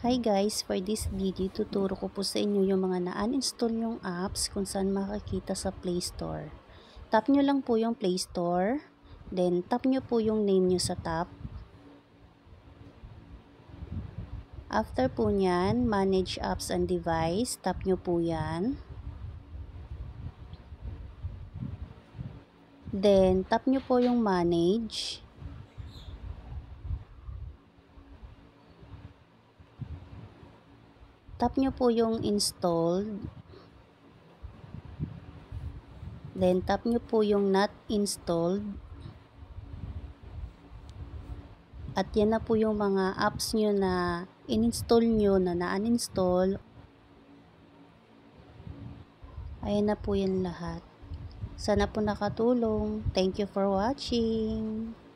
Hi guys, for this video, tuturo ko po sa inyo yung mga na-uninstall yung apps kung saan makikita sa Play Store. Tap nyo lang po yung Play Store, then tap nyo po yung name nyo sa top. After po nyan, manage apps and device, tap nyo po yan. Then tap nyo po yung manage. Tap nyo po yung installed. Then tap nyo po yung not installed. At yan na po yung mga apps nyo na in-install nyo na na-uninstall. Ayan na po yan lahat. Sana po nakatulong. Thank you for watching.